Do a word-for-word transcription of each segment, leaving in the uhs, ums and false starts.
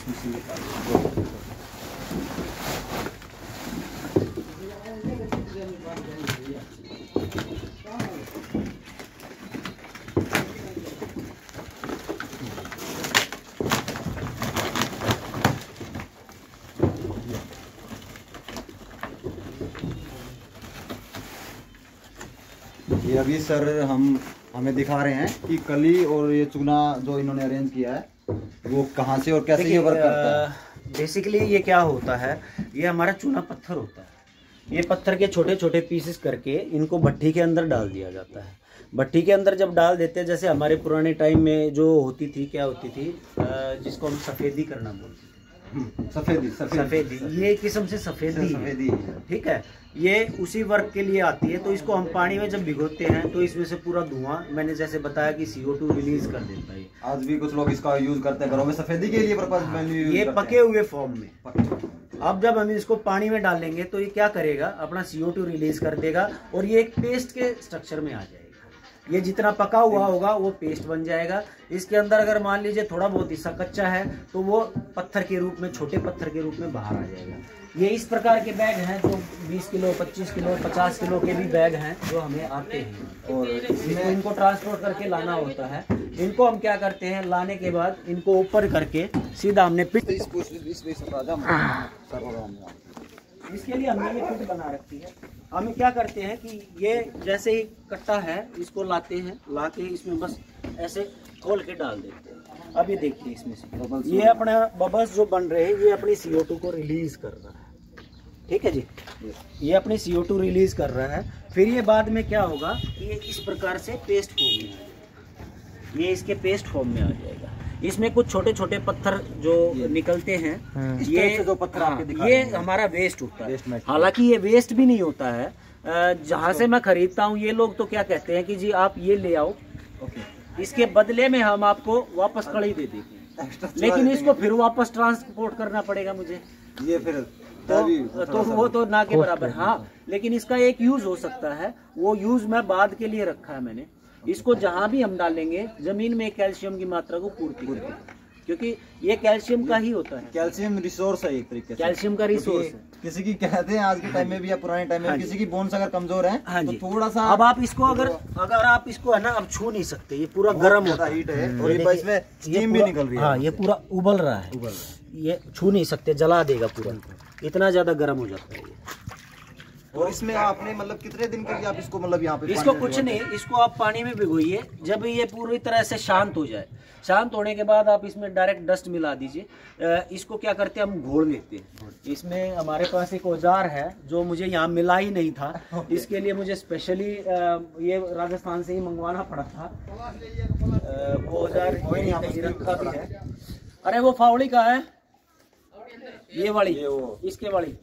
इसमें से निकाल। ये अभी सर हम हमें दिखा रहे हैं कि कली और ये चूना जो इन्होंने अरेंज किया है वो कहाँ से और कैसे ये वर्क करता है। बेसिकली ये क्या होता है, ये हमारा चूना पत्थर होता है। ये पत्थर के छोटे छोटे पीसेस करके इनको भट्टी के अंदर डाल दिया जाता है। भट्टी के अंदर जब डाल देते हैं, जैसे हमारे पुराने टाइम में जो होती थी, क्या होती थी, जिसको हम सफ़ेदी करना बोलते थे। सफेदी सफेदी ये किस्म से सफेदी सफेदी ठीक है। ये उसी वर्क के लिए आती है। तो इसको हम पानी में जब भिगोते हैं तो इसमें से पूरा धुआं, मैंने जैसे बताया कि सी ओ टू रिलीज कर देता है। आज भी कुछ लोग इसका यूज करते हैं घरों में सफेदी के लिए पर्पस में। ये पके हुए फॉर्म में। अब जब हम इसको पानी में डालेंगे तो ये क्या करेगा, अपना सी ओ टू रिलीज कर देगा और ये एक पेस्ट के स्ट्रक्चर में आ जाएगा। ये जितना पका हुआ होगा वो पेस्ट बन जाएगा। इसके अंदर अगर मान लीजिए थोड़ा बहुत हिस्सा कच्चा है तो वो पत्थर के रूप में, छोटे पत्थर के रूप में बाहर आ जाएगा। ये इस प्रकार के बैग हैं जो बीस किलो, पच्चीस किलो, पचास किलो के भी बैग हैं जो हमें आते हैं और इसमें इनको ट्रांसपोर्ट करके लाना होता है। इनको हम क्या करते हैं, लाने के बाद इनको ऊपर करके सीधा हमने पिट, इसके लिए हमने ये पिट बना रखी है। हम क्या करते हैं कि ये जैसे ही कट्टा है इसको लाते हैं, ला के इसमें बस ऐसे खोल के डाल देते हैं। अब ये देखिए इसमें से ये अपना बबल्स जो बन रहे हैं ये अपनी सी ओ टू को रिलीज कर रहा है। ठीक है जी, ये अपनी सी ओ टू रिलीज कर रहा है। फिर ये बाद में क्या होगा कि ये इस प्रकार से पेस्ट फॉर्म में आ जाएगा। ये इसके पेस्ट फॉर्म में आ जाएगा। इसमें कुछ छोटे छोटे पत्थर जो निकलते हैं, ये जो पत्थर आपके दिखा ये हमारा वेस्ट होता है। हालांकि ये वेस्ट भी नहीं होता है। जहाँ से मैं खरीदता हूँ ये लोग तो क्या कहते हैं कि जी आप ये ले आओ, इसके बदले में हम आपको वापस कड़ी दे देंगे, लेकिन इसको फिर वापस ट्रांसपोर्ट करना पड़ेगा मुझे। ये फिर तो, तो वो तो ना के बराबर। हाँ, लेकिन इसका एक यूज हो सकता है, वो यूज मैं बाद के लिए रखा है मैंने। इसको जहां भी हम डालेंगे जमीन में कैल्शियम की मात्रा को पूर्ति करेगा, क्योंकि ये कैल्शियम का ही होता है। कैल्शियम रिसोर्स है एक तरीके से, कैल्शियम का रिसोर्स है। किसी की कहते हैं आज के टाइम में भी या पुराने टाइम में किसी की बोन्स अगर कमजोर है हाँ तो थोड़ा सा, अब आप इसको अगर अगर आप इसको है ना अब छू नहीं सकते, ये पूरा गर्म होता है, हीट है और इसमें स्टीम भी निकल रही है। हाँ, ये पूरा उबल रहा है, उबल रहा है। ये छू नहीं सकते, जला देगा पूरा, इतना ज्यादा गर्म हो जाता है ये। और इसमें आपने मतलब कितने दिन के लिए आप इसको मतलब यहाँ पे, इसको कुछ नहीं, इसको आप पानी में भिगोइए। जब ये पूरी तरह से शांत हो जाए, शांत होने के बाद आप इसमें डायरेक्ट डस्ट मिला दीजिए। इसको क्या करते हैं, हम घोल लेते हैं। इसमें हमारे पास एक औजार है जो मुझे यहाँ मिला ही नहीं था, इसके लिए मुझे स्पेशली ये राजस्थान से ही मंगवाना पड़ा था। वो औजार यहाँ पे रखा भी है। अरे वो फावड़ी का है, ये वाली, इसके वाली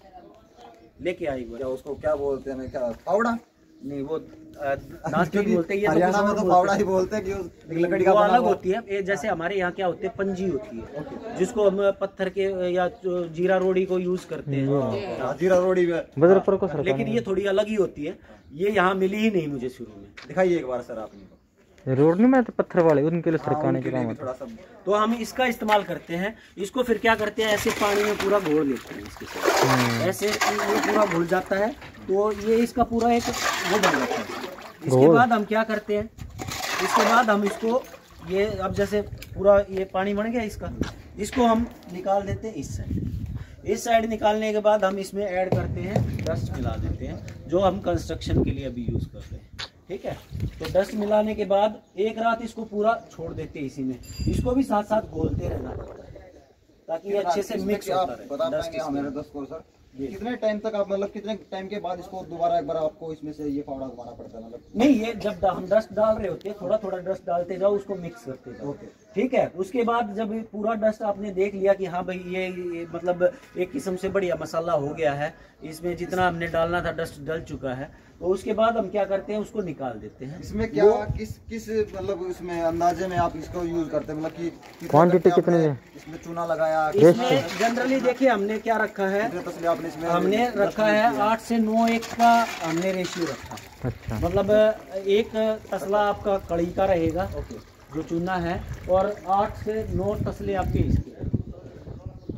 लेके आई। क्या उसको क्या बोलते हैं, क्या फावड़ा नहीं, वो दांत बोलते हैं। हरियाणा में तो फावड़ा ही बोलते हैं कि लकड़ी का अलग होती है। ये जैसे हमारे यहाँ क्या होते हैं, पंजी होती है जिसको हम पत्थर के या जीरा रोड़ी को यूज करते हैं। जीरा रोड़ी में, लेकिन ये थोड़ी अलग ही होती है। ये यहाँ मिली ही नहीं मुझे शुरू में। दिखाइए एक बार सर आपने। रोड नहीं में तो पत्थर वाले उनके लिए सरकाने के काम थोड़ा सा, तो हम इसका इस्तेमाल करते हैं। इसको फिर क्या करते हैं, ऐसे पानी में पूरा घोल लेते हैं इसके साथ। ऐसे ये पूरा घुल जाता है तो ये इसका पूरा एक वो बन जाता है। इसके बाद हम क्या करते हैं, इसके बाद हम इसको ये अब जैसे पूरा ये पानी बन गया इसका, इसको हम निकाल देते हैं इस साइड। इस साइड निकालने के बाद हम इसमें ऐड करते हैं, डस्ट मिला देते हैं, जो हम कंस्ट्रक्शन के लिए अभी यूज करते हैं। ठीक है, तो डस्ट मिलाने के बाद एक रात इसको पूरा छोड़ देते हैं इसी में। इसको भी साथ साथ घोलते रहना पड़ता है ताकि ये अच्छे से मिक्स होता रहे। बता पाएंगे हमारे दस को सर कितने टाइम तक आप मतलब कितने टाइम के बाद इसको दोबारा एक बार आपको इसमें से ये फावड़ा घुमाना पड़ता है? मतलब नहीं, ये जब हम डस्ट डाल रहे होते हैं थोड़ा थोड़ा डस्ट डालते जाओ, उसको मिक्स करते जाओ। ओके, ठीक है। उसके बाद जब पूरा डस्ट आपने देख लिया कि हाँ भाई ये, ये मतलब एक किस्म से बढ़िया मसाला हो गया है, इसमें जितना हमने डालना था डस्ट डल चुका है, तो उसके बाद हम क्या करते हैं, उसको निकाल देते हैं। इसमें क्या किस किस मतलब इसमें अंदाजे में आप इसको यूज करते हैं, मतलब कि क्वांटिटी कितने है इसमें चूना लगाया? इसमें जनरली देखिए हमने क्या रखा है, आपने इसमें हमने रखा है आठ से नौ एक का हमने रेशियो रखा। अच्छा, मतलब एक तसला आपका कड़ी का रहेगा जो चूना है, और आठ से नौ तसले आपके इसके।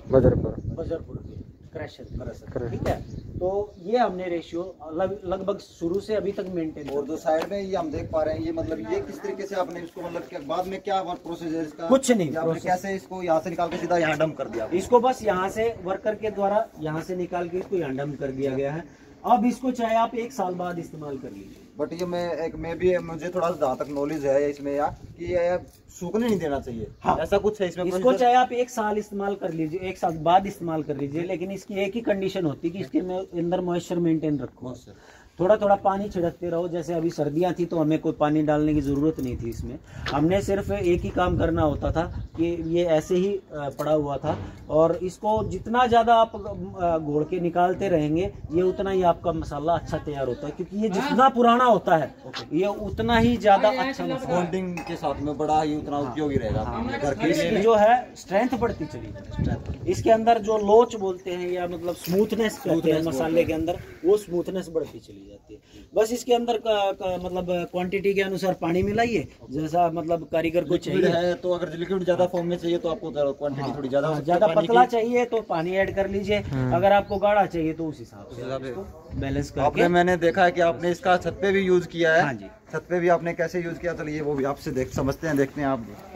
बजरपुर बजरपुर के क्रशर क्रशर। ठीक है। तो ये हमने रेशियो लग, लगभग शुरू से अभी तक मेंटेन। और जो साइड में ये हम देख पा रहे हैं, ये मतलब ये किस तरीके से आपने इसको मतलब क्या बाद में क्या प्रोसेस है इसका? कुछ नहीं, आपने process- कैसे इसको यहाँ से निकाल के सीधा यहाँ डंप कर दिया? इसको बस यहाँ से वर्कर के द्वारा यहाँ से निकाल के इसको यहाँ डंप कर दिया गया है। अब इसको चाहे आप एक साल बाद इस्तेमाल कर लीजिए। बट ये मैं एक मैं भी मुझे थोड़ा जहाँ तक नॉलेज है इसमें यार कि ये सूखने नहीं देना चाहिए। हाँ। ऐसा कुछ है इसमें? इसको चाहे आप एक साल इस्तेमाल कर लीजिए, एक साल बाद इस्तेमाल कर लीजिए, लेकिन इसकी एक ही कंडीशन होती है कि इसके में अंदर मॉइस्चर मेंटेन रखो। थोड़ा थोड़ा पानी छिड़कते रहो। जैसे अभी सर्दियां थी तो हमें कोई पानी डालने की ज़रूरत नहीं थी इसमें। हमने सिर्फ एक ही काम करना होता था कि ये ऐसे ही पड़ा हुआ था, और इसको जितना ज़्यादा आप घोल के निकालते रहेंगे ये उतना ही आपका मसाला अच्छा तैयार होता है, क्योंकि ये जितना पुराना होता है ये उतना ही ज़्यादा अच्छा मसाला बॉन्डिंग के साथ में बड़ा ही उतना उपयोगी रहेगा आपके घर के इसकी लिए। जो है स्ट्रेंथ बढ़ती चली जाए। इसके अंदर जो लोच बोलते हैं या मतलब स्मूथनेस कहते हैं मसाले के अंदर, वो स्मूथनेस बढ़ती चली जाती है। बस इसके अंदर का, का, मतलब क्वांटिटी के अनुसार पानी मिलाइए, जैसा मतलब कारीगर को चाहिए है। तो अगर लिक्विड ज्यादा फॉर्म में चाहिए तो आपको क्वांटिटी थोड़ी ज्यादा, ज्यादा पतला चाहिए तो पानी ऐड कर लीजिए, अगर आपको गाढ़ा चाहिए तो उस हिसाब से बैलेंस करके। आपने मैंने देखा है कि आपने इसका छत पे भी यूज किया है। हाँ जी। छत पे भी आपने कैसे यूज किया, चलिए वो भी आपसे देख समझते हैं, देखते हैं आप।